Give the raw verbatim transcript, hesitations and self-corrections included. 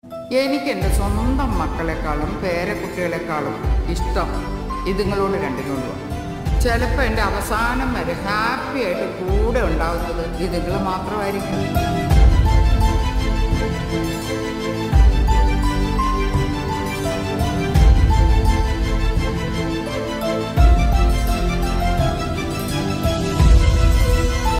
എനിക്ക് എൻ്റെ സ്വന്തം മക്കളെക്കാളും പേരക്കുട്ടികളെക്കാളും ഇഷ്ടം ഇതുങ്ങളോട് രണ്ടിനോടും. ചിലപ്പോൾ എൻ്റെ അവസാനം വരെ ഹാപ്പി ആയിട്ട് കൂടെ ഉണ്ടാകുന്നത് ഇതുങ്ങൾ മാത്രമായിരിക്കും.